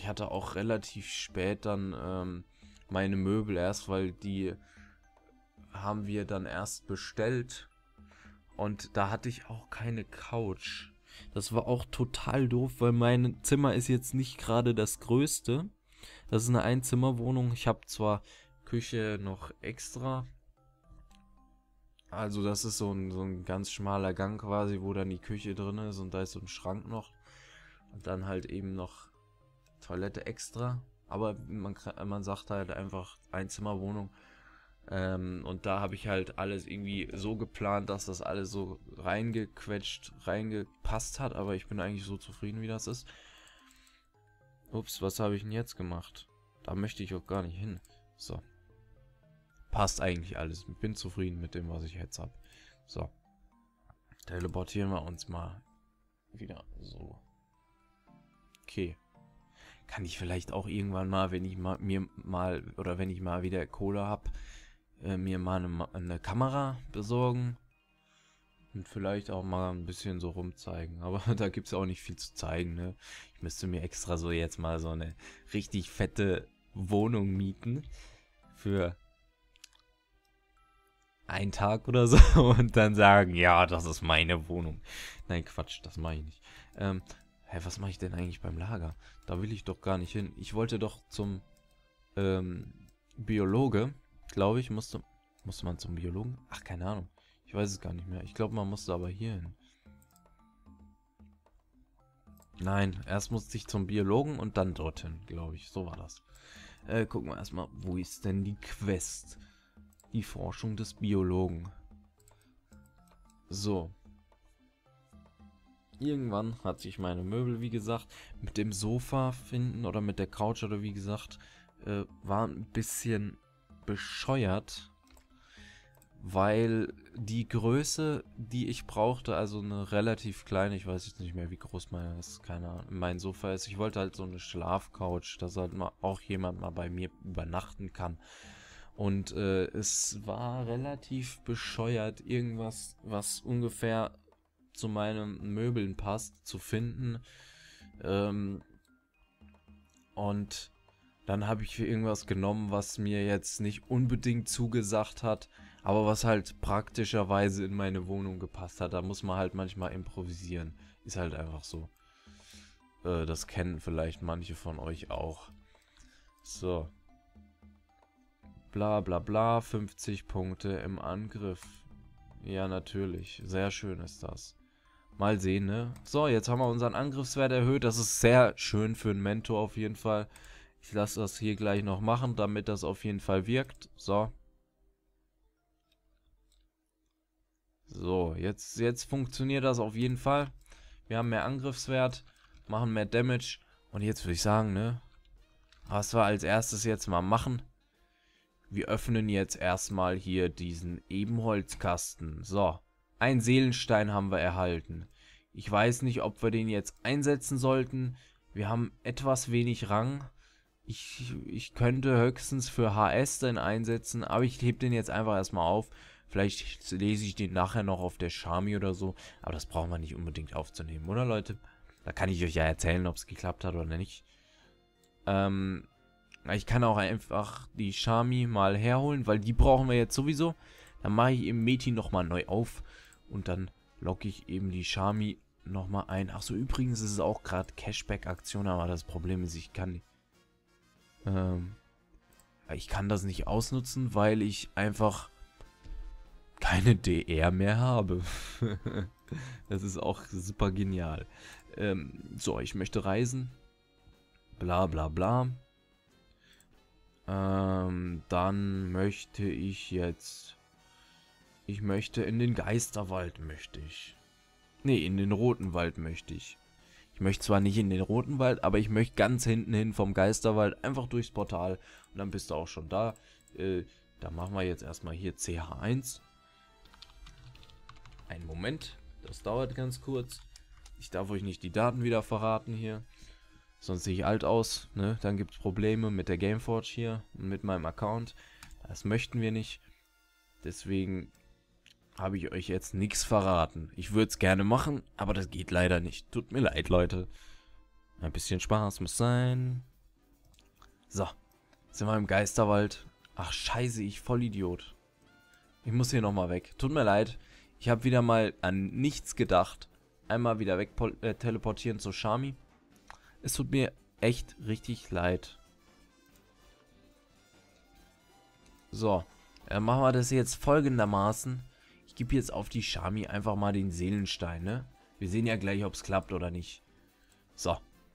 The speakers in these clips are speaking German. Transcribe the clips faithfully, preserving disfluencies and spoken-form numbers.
hatte auch relativ spät dann ähm, meine Möbel erst, weil die haben wir dann erst bestellt. Und da hatte ich auch keine Couch. Das war auch total doof, weil mein Zimmer ist jetzt nicht gerade das größte. Das ist eine Einzimmerwohnung. Ich habe zwar Küche noch extra. Also das ist so ein, so ein ganz schmaler Gang quasi, wo dann die Küche drin ist und da ist so ein Schrank noch. Und dann halt eben noch Toilette extra. Aber man, man sagt halt einfach Einzimmerwohnung. Ähm, und da habe ich halt alles irgendwie so geplant, dass das alles so reingequetscht, reingepasst hat. Aber ich bin eigentlich so zufrieden, wie das ist. Ups, was habe ich denn jetzt gemacht? Da möchte ich auch gar nicht hin. So. Passt eigentlich alles. Ich bin zufrieden mit dem, was ich jetzt habe. So. Teleportieren wir uns mal wieder so. Okay. Kann ich vielleicht auch irgendwann mal, wenn ich mal, mir mal, oder wenn ich mal wieder Kohle habe, äh, mir mal eine, eine Kamera besorgen. Und vielleicht auch mal ein bisschen so rumzeigen. Aber da gibt es auch nicht viel zu zeigen, ne? Ich müsste mir extra so jetzt mal so eine richtig fette Wohnung mieten. Für einen Tag oder so. Und dann sagen, ja, das ist meine Wohnung. Nein, Quatsch, das mache ich nicht. Ähm, hä, was mache ich denn eigentlich beim Lager? Da will ich doch gar nicht hin. Ich wollte doch zum ähm, Biologe. Glaube ich, musste, musste man zum Biologen? Ach, keine Ahnung. Ich weiß es gar nicht mehr. Ich glaube, man musste aber hier hin. Nein, erst musste ich zum Biologen und dann dorthin, glaube ich. So war das. Äh, gucken wir erstmal, wo ist denn die Quest? Die Forschung des Biologen. So. Irgendwann hat sich meine Möbel, wie gesagt, mit dem Sofa finden oder mit der Couch oder wie gesagt, äh, war ein bisschen bescheuert, weil die Größe, die ich brauchte, also eine relativ kleine, ich weiß jetzt nicht mehr, wie groß mein, ist, keine Ahnung, mein Sofa ist. Ich wollte halt so eine Schlafcouch, dass halt mal auch jemand mal bei mir übernachten kann. Und äh, es war relativ bescheuert, irgendwas, was ungefähr zu meinen Möbeln passt, zu finden. Ähm, und dann habe ich für irgendwas genommen, was mir jetzt nicht unbedingt zugesagt hat, aber was halt praktischerweise in meine Wohnung gepasst hat. Da muss man halt manchmal improvisieren. Ist halt einfach so. Äh, das kennen vielleicht manche von euch auch. So. Bla bla bla, fünfzig Punkte im Angriff. Ja, natürlich. Sehr schön ist das. Mal sehen, ne? So, jetzt haben wir unseren Angriffswert erhöht. Das ist sehr schön für einen Mentor auf jeden Fall. Ich lasse das hier gleich noch machen, damit das auf jeden Fall wirkt. So. So, jetzt, jetzt funktioniert das auf jeden Fall. Wir haben mehr Angriffswert, machen mehr Damage. Und jetzt würde ich sagen, ne? Was wir als erstes jetzt mal machen. Wir öffnen jetzt erstmal hier diesen Ebenholzkasten. So, ein Seelenstein haben wir erhalten. Ich weiß nicht, ob wir den jetzt einsetzen sollten. Wir haben etwas wenig Rang. Ich, ich könnte höchstens für H S den einsetzen, aber ich hebe den jetzt einfach erstmal auf. Vielleicht lese ich den nachher noch auf der Charmy oder so. Aber das brauchen wir nicht unbedingt aufzunehmen, oder Leute? Da kann ich euch ja erzählen, ob es geklappt hat oder nicht. Ähm... Ich kann auch einfach die Charmy mal herholen, weil die brauchen wir jetzt sowieso. Dann mache ich eben Meti nochmal neu auf und dann logge ich eben die Charmy nochmal ein. Achso, übrigens ist es auch gerade Cashback-Aktion, aber das Problem ist, ich kann, ähm, ich kann das nicht ausnutzen, weil ich einfach keine D R mehr habe. Das ist auch super genial. Ähm, so, ich möchte reisen. Bla bla bla. Ähm, dann möchte ich jetzt... Ich möchte in den Geisterwald, möchte ich. Nee, in den Roten Wald möchte ich. Ich möchte zwar nicht in den Roten Wald, aber ich möchte ganz hinten hin vom Geisterwald einfach durchs Portal. Und dann bist du auch schon da. Äh, da machen wir jetzt erstmal hier C H eins. Einen Moment, das dauert ganz kurz. Ich darf euch nicht die Daten wieder verraten hier. Sonst sehe ich alt aus, ne? Dann gibt es Probleme mit der Gameforge hier und mit meinem Account. Das möchten wir nicht. Deswegen habe ich euch jetzt nichts verraten. Ich würde es gerne machen, aber das geht leider nicht. Tut mir leid, Leute. Ein bisschen Spaß muss sein. So, sind wir im Geisterwald. Ach, scheiße, ich Vollidiot. Ich muss hier nochmal weg. Tut mir leid. Ich habe wieder mal an nichts gedacht. Einmal wieder weg äh, teleportieren zu Charmy. Es tut mir echt richtig leid. So, dann machen wir das jetzt folgendermaßen. Ich gebe jetzt auf die Charmy einfach mal den Seelenstein, ne? Wir sehen ja gleich, ob es klappt oder nicht. So.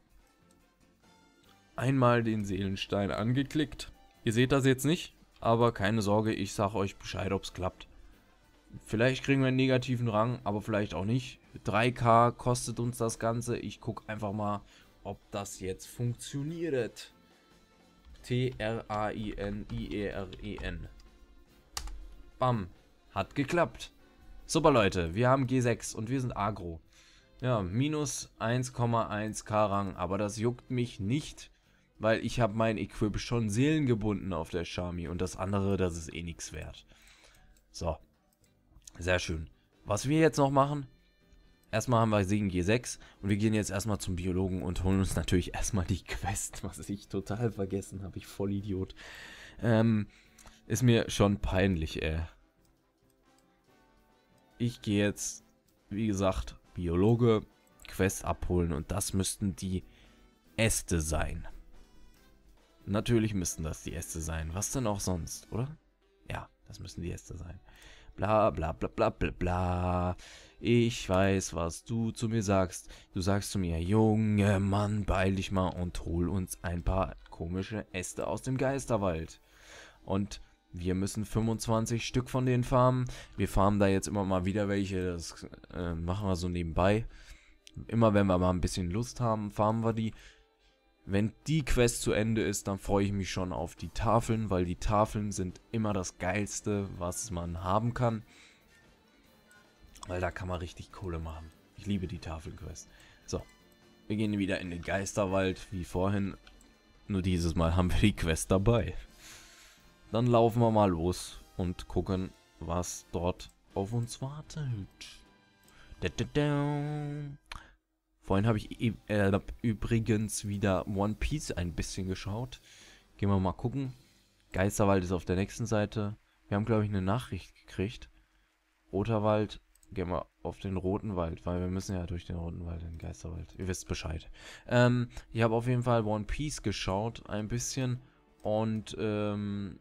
Einmal den Seelenstein angeklickt. Ihr seht das jetzt nicht, aber keine Sorge, ich sage euch Bescheid, ob es klappt. Vielleicht kriegen wir einen negativen Rang, aber vielleicht auch nicht. drei K kostet uns das Ganze. Ich gucke einfach mal, ob das jetzt funktioniert. T R A I N I E R E N. Bam. Hat geklappt. Super, Leute. Wir haben G sechs und wir sind Agro. Ja, minus eins Komma eins K Rang. Aber das juckt mich nicht, weil ich habe mein Equip schon seelengebunden auf der Charmy. Und das andere, das ist eh nichts wert. So. Sehr schön. Was wir jetzt noch machen, erstmal haben wir Segen G sechs und wir gehen jetzt erstmal zum Biologen und holen uns natürlich erstmal die Quest, was ich total vergessen habe, ich Vollidiot. Ähm, ist mir schon peinlich, ey. Ich gehe jetzt, wie gesagt, Biologe, Quest abholen und das müssten die Äste sein. Natürlich müssten das die Äste sein. Was denn auch sonst, oder? Ja, das müssen die Äste sein. Bla bla bla bla bla bla. Ich weiß, was du zu mir sagst. Du sagst zu mir, Junge Mann, beeil dich mal und hol uns ein paar komische Äste aus dem Geisterwald. Und wir müssen fünfundzwanzig Stück von denen farmen. Wir farmen da jetzt immer mal wieder welche. Das äh, machen wir so nebenbei. Immer wenn wir mal ein bisschen Lust haben, farmen wir die. Wenn die Quest zu Ende ist, dann freue ich mich schon auf die Tafeln, weil die Tafeln sind immer das Geilste, was man haben kann. Weil da kann man richtig Kohle machen. Ich liebe die Tafelquest. So, wir gehen wieder in den Geisterwald, wie vorhin. Nur dieses Mal haben wir die Quest dabei. Dann laufen wir mal los und gucken, was dort auf uns wartet. Da, da, da. Vorhin habe ich äh, übrigens wieder One Piece ein bisschen geschaut. Gehen wir mal gucken. Geisterwald ist auf der nächsten Seite. Wir haben, glaube ich, eine Nachricht gekriegt. Roter Wald. Gehen wir auf den Roten Wald, weil wir müssen ja durch den Roten Wald in den Geisterwald. Ihr wisst Bescheid. Ähm, ich habe auf jeden Fall One Piece geschaut, ein bisschen. Und, ähm...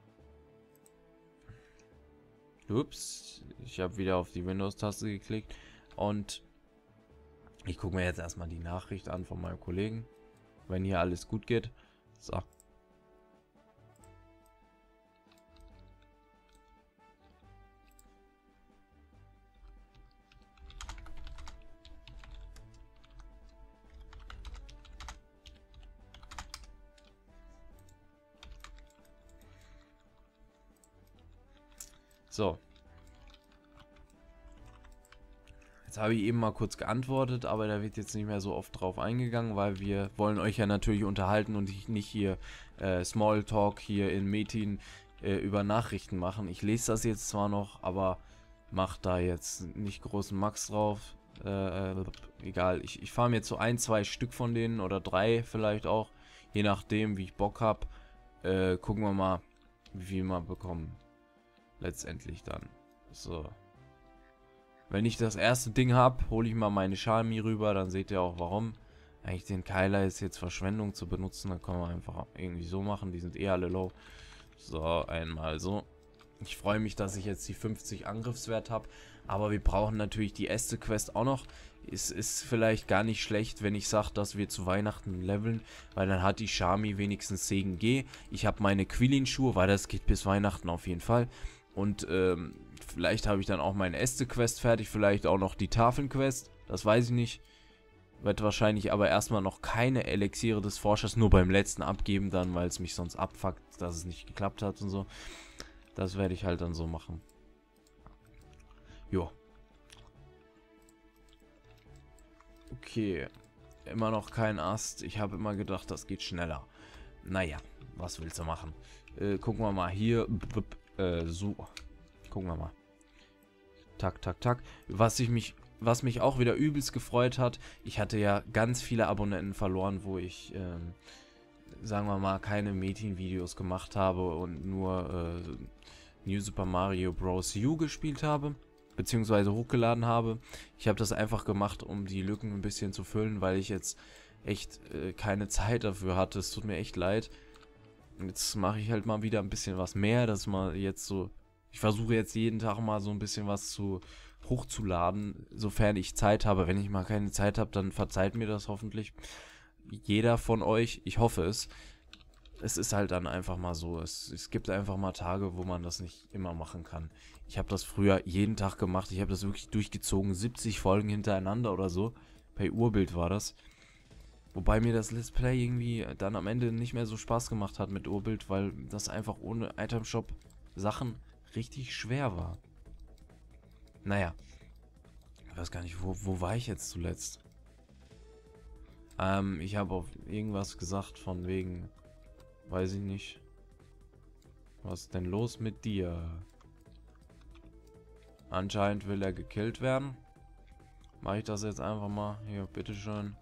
Ups. Ich habe wieder auf die Windows-Taste geklickt. Und... ich gucke mir jetzt erstmal die Nachricht an von meinem Kollegen, wenn hier alles gut geht. So. So. Jetzt habe ich eben mal kurz geantwortet, aber da wird jetzt nicht mehr so oft drauf eingegangen, weil wir wollen euch ja natürlich unterhalten und nicht hier äh, Smalltalk hier in Metin äh, über Nachrichten machen. Ich lese das jetzt zwar noch, aber macht da jetzt nicht großen Max drauf. Äh, äh, egal, ich, ich fahre mir jetzt so ein, zwei Stück von denen oder drei vielleicht auch, je nachdem wie ich Bock habe. Äh, gucken wir mal, wie viel wir bekommen. Letztendlich dann. So. Wenn ich das erste Ding habe, hole ich mal meine Charmy rüber, dann seht ihr auch warum. Eigentlich den Keiler ist jetzt Verschwendung zu benutzen, dann können wir einfach irgendwie so machen, die sind eh alle low. So, einmal so. Ich freue mich, dass ich jetzt die fünfzig Angriffswert habe, aber wir brauchen natürlich die Äste-Quest auch noch. Es ist vielleicht gar nicht schlecht, wenn ich sage, dass wir zu Weihnachten leveln, weil dann hat die Charmy wenigstens Segen G. Ich habe meine Quillin-Schuhe, weil das geht bis Weihnachten auf jeden Fall. Und ähm, vielleicht habe ich dann auch meine Äste-Quest fertig, vielleicht auch noch die Tafeln-Quest, das weiß ich nicht. Wird wahrscheinlich aber erstmal noch keine Elixiere des Forschers nur beim letzten abgeben dann, weil es mich sonst abfuckt, dass es nicht geklappt hat und so. Das werde ich halt dann so machen. Jo. Okay. Immer noch kein Ast. Ich habe immer gedacht, das geht schneller. Naja, was willst du machen? Äh, gucken wir mal hier. Äh, so. Gucken wir mal. Tak, tak, tak. Was ich mich, was mich auch wieder übelst gefreut hat, ich hatte ja ganz viele Abonnenten verloren, wo ich ähm, sagen wir mal, keine Mädchen-Videos gemacht habe und nur äh, New Super Mario Bros. U gespielt habe, beziehungsweise hochgeladen habe. Ich habe das einfach gemacht, um die Lücken ein bisschen zu füllen, weil ich jetzt echt äh, keine Zeit dafür hatte. Es tut mir echt leid. Jetzt mache ich halt mal wieder ein bisschen was mehr, dass mal jetzt so, ich versuche jetzt jeden Tag mal so ein bisschen was zu hochzuladen, sofern ich Zeit habe. Wenn ich mal keine Zeit habe, dann verzeiht mir das hoffentlich jeder von euch. Ich hoffe es. Es ist halt dann einfach mal so. Es, es gibt einfach mal Tage, wo man das nicht immer machen kann. Ich habe das früher jeden Tag gemacht. Ich habe das wirklich durchgezogen. siebzig Folgen hintereinander oder so. Bei Urbild war das. Wobei mir das Let's Play irgendwie dann am Ende nicht mehr so Spaß gemacht hat mit Urbild, weil das einfach ohne Itemshop Sachen richtig schwer war. Naja. Ich weiß gar nicht, wo, wo war ich jetzt zuletzt? Ähm, ich habe auf irgendwas gesagt von wegen, weiß ich nicht. Was ist denn los mit dir? Anscheinend will er gekillt werden. Mache ich das jetzt einfach mal. Hier, bitteschön.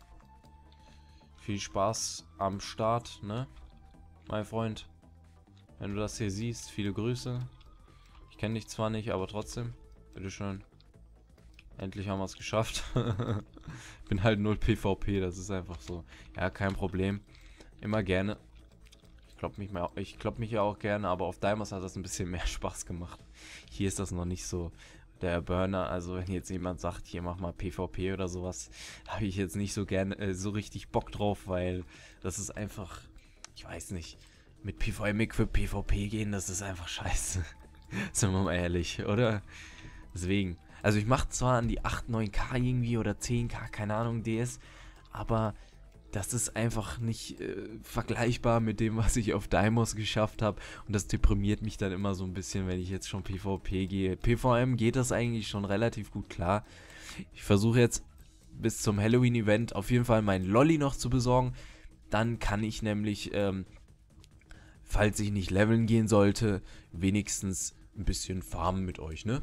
Viel Spaß am Start, ne? Mein Freund. Wenn du das hier siehst, viele Grüße. Ich kenne dich zwar nicht, aber trotzdem. Bitteschön. Endlich haben wir es geschafft. Bin halt null PvP, das ist einfach so. Ja, kein Problem. Immer gerne. Ich klopp mich, mal, ich klopp mich ja auch gerne, aber auf Dimers hat das ein bisschen mehr Spaß gemacht. Hier ist das noch nicht so der Burner. Also wenn jetzt jemand sagt, hier mach mal PvP oder sowas, habe ich jetzt nicht so gerne äh, so richtig Bock drauf, weil das ist einfach, ich weiß nicht, mit PvM für PvP gehen, das ist einfach scheiße. Sind wir mal ehrlich, oder? Deswegen. Also ich mache zwar an die acht, neun K irgendwie oder zehn K, keine Ahnung, D S, aber das ist einfach nicht äh, vergleichbar mit dem, was ich auf Deimos geschafft habe. Und das deprimiert mich dann immer so ein bisschen, wenn ich jetzt schon PvP gehe. PvM geht das eigentlich schon relativ gut klar. Ich versuche jetzt bis zum Halloween-Event auf jeden Fall meinen Lolli noch zu besorgen. Dann kann ich nämlich, ähm, falls ich nicht leveln gehen sollte, wenigstens ein bisschen farmen mit euch, ne?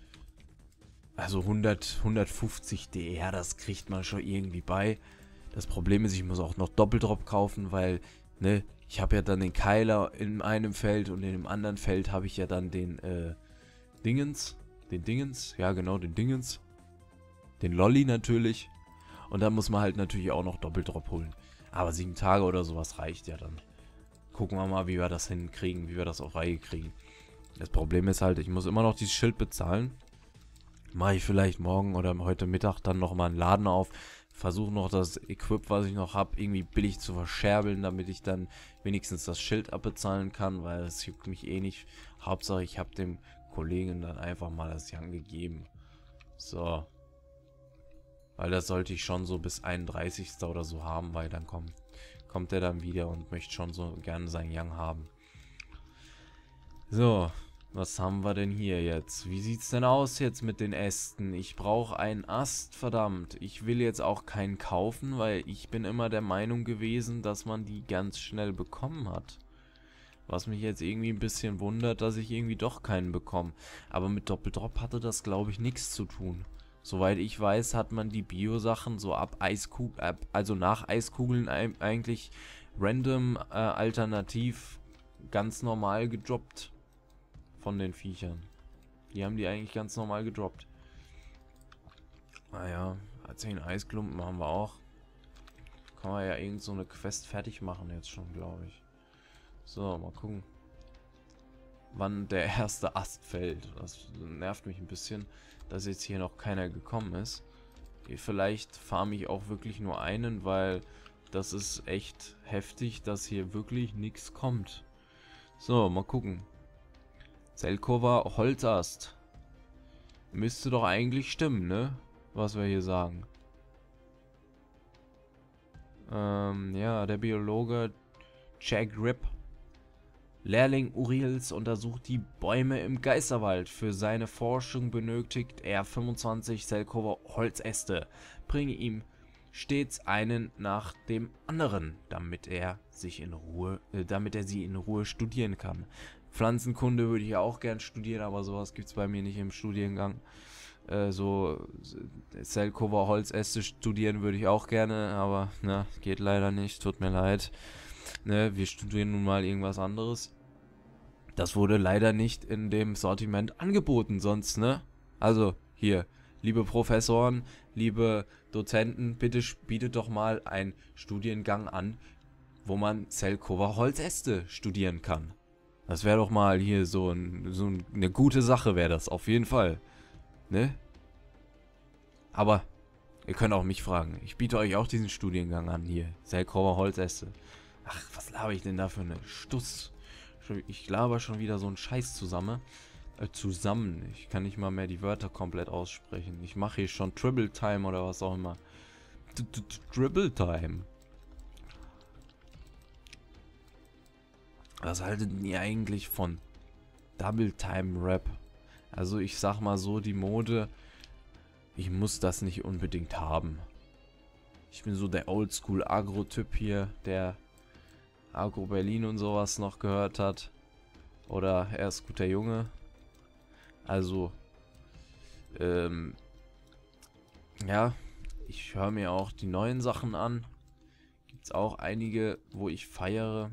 Also hundert, hundertfünfzig D R, das kriegt man schon irgendwie bei. Das Problem ist, ich muss auch noch Doppeldrop kaufen, weil, ne, ich habe ja dann den Keiler in einem Feld und in dem anderen Feld habe ich ja dann den, äh, Dingens. Den Dingens, ja genau, den Dingens. Den Lolli natürlich. Und dann muss man halt natürlich auch noch Doppeldrop holen. Aber sieben Tage oder sowas reicht ja dann. Gucken wir mal, wie wir das hinkriegen, wie wir das auf Reihe kriegen. Das Problem ist halt, ich muss immer noch dieses Schild bezahlen. Mache ich vielleicht morgen oder heute Mittag dann nochmal einen Laden auf. Versuche noch das Equip, was ich noch habe, irgendwie billig zu verscherbeln, damit ich dann wenigstens das Schild abbezahlen kann, weil das juckt mich eh nicht. Hauptsache, ich habe dem Kollegen dann einfach mal das Yang gegeben. So. Weil das sollte ich schon so bis einunddreißigsten oder so haben, weil dann kommt, kommt er dann wieder und möchte schon so gerne sein Yang haben. So. Was haben wir denn hier jetzt? Wie sieht's denn aus jetzt mit den Ästen? Ich brauche einen Ast, verdammt. Ich will jetzt auch keinen kaufen, weil ich bin immer der Meinung gewesen, dass man die ganz schnell bekommen hat. Was mich jetzt irgendwie ein bisschen wundert, dass ich irgendwie doch keinen bekomme. Aber mit Doppeldrop hatte das, glaube ich, nichts zu tun. Soweit ich weiß, hat man die Bio-Sachen so ab Eiskugeln, also nach Eiskugeln eigentlich random äh, alternativ ganz normal gedroppt. Von den Viechern. Die haben die eigentlich ganz normal gedroppt. Naja, zehn Eisklumpen haben wir auch. Kann man ja irgend so eine Quest fertig machen jetzt schon, glaube ich. So, mal gucken. Wann der erste Ast fällt. Das nervt mich ein bisschen, dass jetzt hier noch keiner gekommen ist. Vielleicht farme ich auch wirklich nur einen, weil das ist echt heftig, dass hier wirklich nichts kommt. So, mal gucken. Zelkova Holzast. Müsste doch eigentlich stimmen, ne? Was wir hier sagen. Ähm, ja, der Biologe Jack Rip. Lehrling Uriels untersucht die Bäume im Geisterwald. Für seine Forschung benötigt er fünfundzwanzig Zelkova Holzäste. Bringe ihm stets einen nach dem anderen, damit er sich in Ruhe, äh, damit er sie in Ruhe studieren kann. Pflanzenkunde würde ich auch gern studieren, aber sowas gibt es bei mir nicht im Studiengang. Äh, so Zelkova Holzäste studieren würde ich auch gerne, aber na, geht leider nicht, tut mir leid. ne, wir studieren nun mal irgendwas anderes. Das wurde leider nicht in dem Sortiment angeboten sonst, ne? Also, hier, liebe Professoren, liebe Dozenten, bitte bietet doch mal einen Studiengang an, wo man Zelkova Holzäste studieren kann. Das wäre doch mal hier so, ein, so eine gute Sache, wäre das, auf jeden Fall. Ne? Aber ihr könnt auch mich fragen. Ich biete euch auch diesen Studiengang an hier. Zelkova Holzäste. Ach, was laber ich denn da für eine Stuss? Ich laber schon wieder so einen Scheiß zusammen. Äh, zusammen. Ich kann nicht mal mehr die Wörter komplett aussprechen. Ich mache hier schon Dribble Time oder was auch immer. Dribble Time. Was haltet ihr eigentlich von Double Time Rap? Also ich sag mal so, die Mode, ich muss das nicht unbedingt haben. Ich bin so der Oldschool Agro-Typ hier, der Agro Berlin und sowas noch gehört hat. Oder er ist guter Junge. Also, ähm, ja, ich höre mir auch die neuen Sachen an. Gibt es auch einige, wo ich feiere.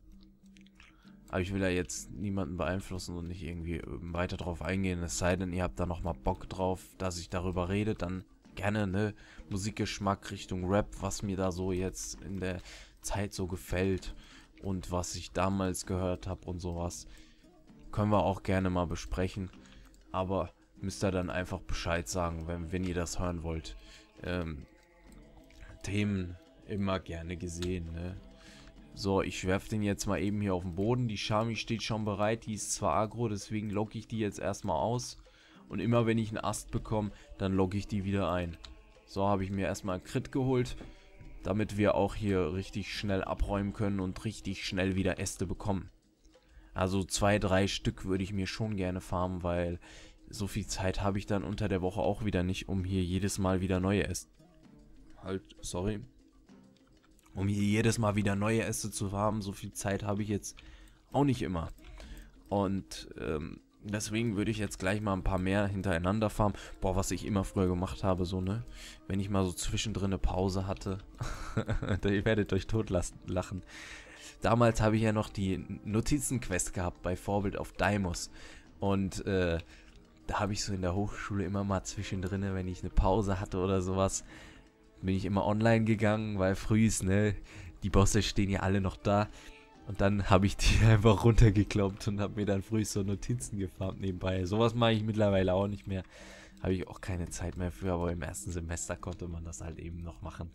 Aber ich will ja jetzt niemanden beeinflussen und nicht irgendwie weiter drauf eingehen. Es sei denn, ihr habt da nochmal Bock drauf, dass ich darüber rede, dann gerne, ne? Musikgeschmack Richtung Rap, was mir da so jetzt in der Zeit so gefällt und was ich damals gehört habe und sowas. Können wir auch gerne mal besprechen. Aber müsst ihr dann einfach Bescheid sagen, wenn, wenn ihr das hören wollt. Ähm, Themen immer gerne gesehen, ne? So, ich werfe den jetzt mal eben hier auf den Boden. Die Shami steht schon bereit. Die ist zwar aggro, deswegen logge ich die jetzt erstmal aus. Und immer wenn ich einen Ast bekomme, dann logge ich die wieder ein. So, habe ich mir erstmal einen Crit geholt, damit wir auch hier richtig schnell abräumen können und richtig schnell wieder Äste bekommen. Also zwei, drei Stück würde ich mir schon gerne farmen, weil so viel Zeit habe ich dann unter der Woche auch wieder nicht, um hier jedes Mal wieder neue Äste... Halt, sorry. Um hier jedes Mal wieder neue Äste zu haben, so viel Zeit habe ich jetzt auch nicht immer. Und ähm, deswegen würde ich jetzt gleich mal ein paar mehr hintereinander farmen. Boah, was ich immer früher gemacht habe, so, ne? Wenn ich mal so zwischendrin eine Pause hatte. Ihr werdet euch totlachen. Damals habe ich ja noch die Notizenquest gehabt bei Vorbild auf Deimos. Und äh, da habe ich so in der Hochschule immer mal zwischendrin, wenn ich eine Pause hatte oder sowas, bin ich immer online gegangen, weil frühs, ne, die Bosse stehen ja alle noch da. Und dann habe ich die einfach runtergekloppt und habe mir dann früh so Notizen gefarmt nebenbei. Sowas mache ich mittlerweile auch nicht mehr. Habe ich auch keine Zeit mehr für, aber im ersten Semester konnte man das halt eben noch machen.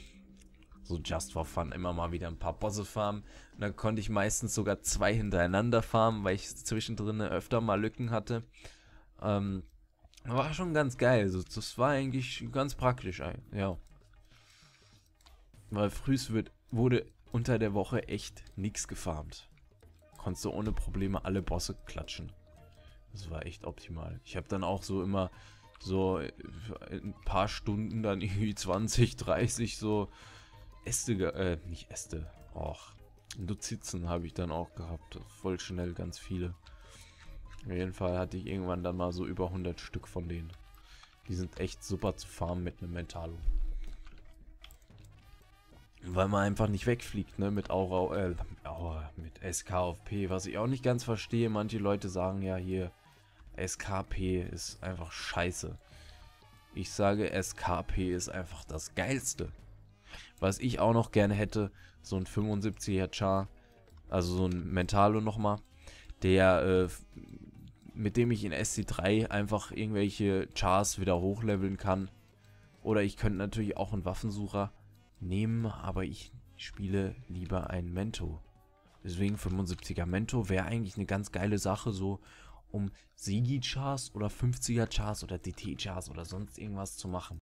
So just for fun, immer mal wieder ein paar Bosse farmen. Und dann konnte ich meistens sogar zwei hintereinander farmen, weil ich zwischendrin öfter mal Lücken hatte. Ähm, war schon ganz geil. Also, das war eigentlich ganz praktisch, ja. Weil frühs wird, wurde unter der Woche echt nichts gefarmt. Konntest du ohne Probleme alle Bosse klatschen. Das war echt optimal. Ich habe dann auch so immer so ein paar Stunden dann irgendwie zwanzig, dreißig so Äste, äh, nicht Äste, och, Notizen habe ich dann auch gehabt. Voll schnell, ganz viele. Auf jeden Fall hatte ich irgendwann dann mal so über hundert Stück von denen. Die sind echt super zu farmen mit einem Mentalo. Weil man einfach nicht wegfliegt, ne, mit Aura, äh, Aura, mit S K auf P, was ich auch nicht ganz verstehe. Manche Leute sagen ja hier, S K P ist einfach scheiße. Ich sage, S K P ist einfach das Geilste. Was ich auch noch gerne hätte, so ein fünfundsiebziger Char, also so ein Mentalo nochmal, der, äh, mit dem ich in S C drei einfach irgendwelche Chars wieder hochleveln kann. Oder ich könnte natürlich auch einen Waffensucher nehmen, aber ich spiele lieber ein Mento. Deswegen fünfundsiebziger Mento wäre eigentlich eine ganz geile Sache, so um Sigi-Chars oder fünfziger Chars oder D T-Chars oder sonst irgendwas zu machen.